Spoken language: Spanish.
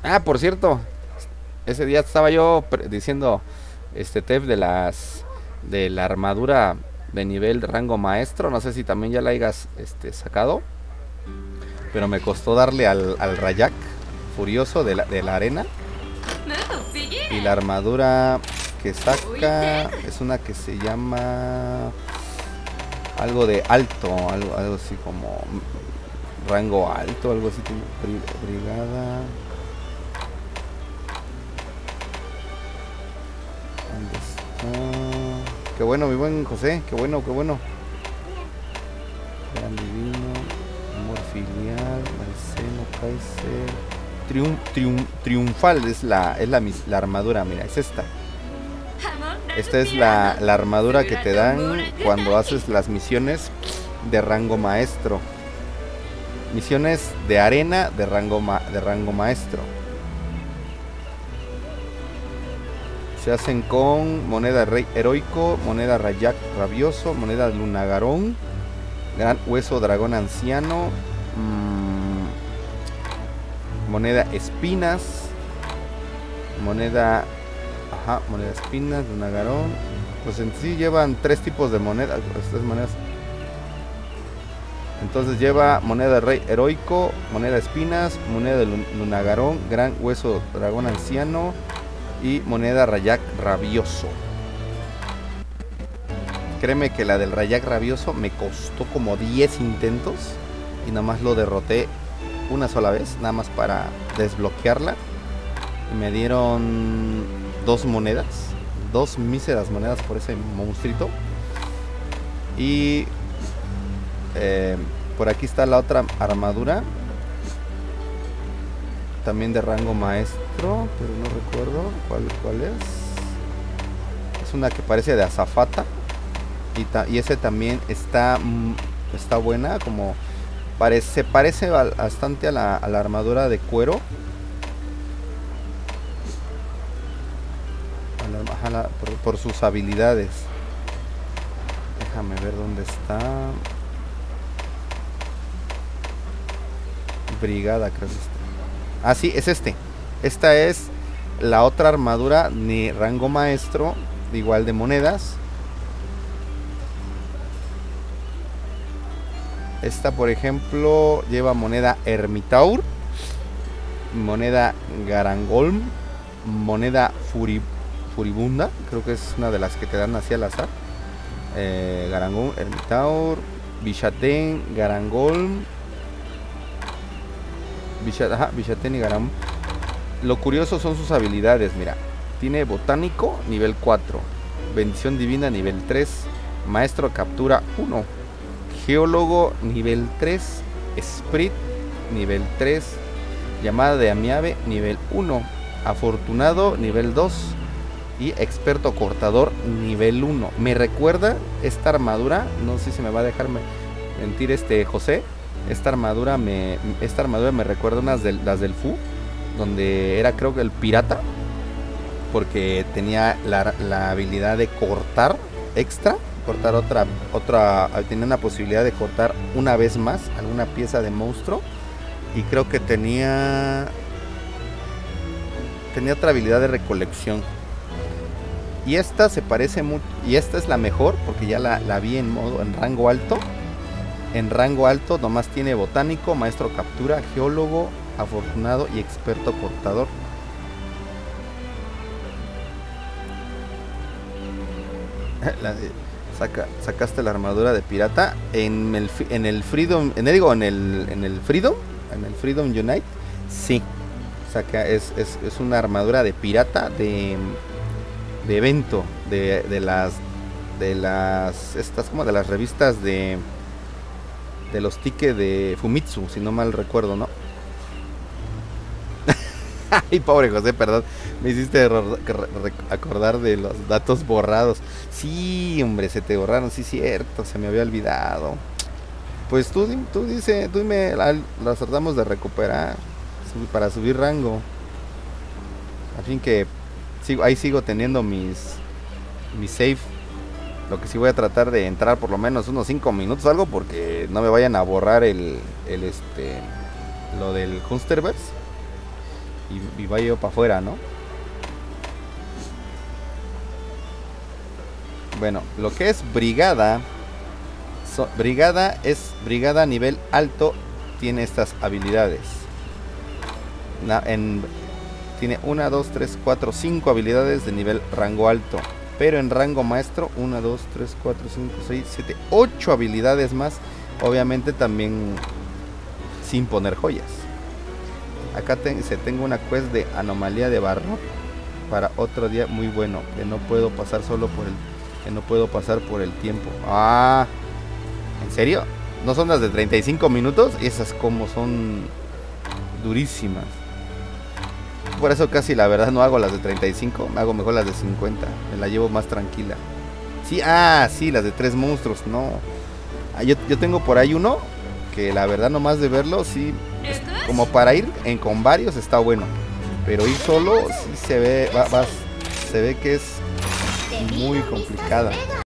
Ah, por cierto, ese día estaba yo diciendo, Tef, de la armadura de nivel de rango maestro. No sé si también ya la hayas sacado, pero me costó darle al Rayak furioso de la arena. Y la armadura que saca es una que se llama algo de alto, algo así como rango alto, algo así como brigada. ¿Dónde está? Qué bueno, mi buen José, qué bueno, qué bueno. Gran divino, amor filial, Marcelo, Kaiser. Triunfal es la armadura, mira, es esta. Esta es la armadura que te dan cuando haces las misiones de rango maestro. Misiones de arena de rango maestro. Se hacen con moneda rey heroico, moneda rayak rabioso, moneda lunagarón, gran hueso dragón anciano, moneda espinas, moneda espinas, lunagarón. Pues en sí llevan 3 tipos de monedas, estas monedas. Entonces lleva moneda de rey heroico, moneda espinas, moneda de lunagarón, gran hueso dragón anciano y moneda rayak rabioso. Créeme que la del rayak rabioso me costó como 10 intentos y nada más lo derroté una sola vez, nada más para desbloquearla. Y me dieron 2 monedas, 2 míseras monedas por ese monstruito. Y por aquí está la otra armadura, también de rango maestro, pero no recuerdo cuál es. Es una que parece de azafata. Y ese también está buena, como se parece bastante a la armadura de cuero. Por sus habilidades. Déjame ver dónde está. Brigada, creo que está. Ah, sí, es este. Esta es la otra armadura de rango maestro, igual de monedas. Esta, por ejemplo, lleva moneda Ermitaur, moneda Garangolm, moneda Furibunda, creo que es una de las que te dan así al azar. Garangolm, Ermitaur, Bichaten, Garangolm, Bichaten y Garam. Lo curioso son sus habilidades, mira. Tiene botánico, nivel 4. Bendición divina, nivel 3. Maestro captura 1. Geólogo, nivel 3. Spirit, nivel 3. Llamada de amiave, nivel 1. Afortunado, nivel 2. Y experto cortador, nivel 1. Me recuerda esta armadura, no sé si me va a dejar mentir José. Esta armadura me recuerda las del Fu, donde era, creo que el pirata, porque tenía la habilidad de cortar extra, cortar otra, tenía una posibilidad de cortar una vez más alguna pieza de monstruo, y creo que tenía otra habilidad de recolección. Y esta se parece mucho, y esta es la mejor porque ya la vi en rango alto. En rango alto nomás tiene botánico, maestro captura, geólogo, afortunado y experto cortador. Sacaste la armadura de pirata en el Freedom, en el Freedom Unite. Sí, es una armadura de pirata de evento, de las estas como de las revistas de los tickets de Fumitsu, si no mal recuerdo, ¿no? Ay, pobre José, perdón, me hiciste acordar de los datos borrados. Sí, hombre, se te borraron, sí, cierto, se me había olvidado. Pues tú dime, las tratamos de recuperar para subir rango. A fin que ahí sigo teniendo mis save. Lo que sí voy a tratar de entrar por lo menos unos 5 minutos o algo, porque no me vayan a borrar lo del Hunsterverse. y vaya yo para afuera, ¿no? Bueno, lo que es brigada. Brigada es brigada a nivel alto. Tiene estas habilidades. Tiene 1, 2, 3, 4, 5 habilidades de nivel rango alto. Pero en rango maestro, 1, 2, 3, 4, 5, 6, 7, 8 habilidades más. Obviamente también sin poner joyas. Acá tengo una quest de anomalía de barro para otro día muy bueno. Que no puedo pasar por el tiempo. Ah, ¿en serio? ¿No son las de 35 minutos? Esas como son durísimas. Por eso casi la verdad no hago las de 35. Me hago mejor las de 50. Me la llevo más tranquila. Sí, sí, las de 3 monstruos. No. Yo tengo por ahí uno que la verdad nomás de verlo, sí, como para ir con varios está bueno. Pero ir solo sí se ve, se ve que es muy complicada.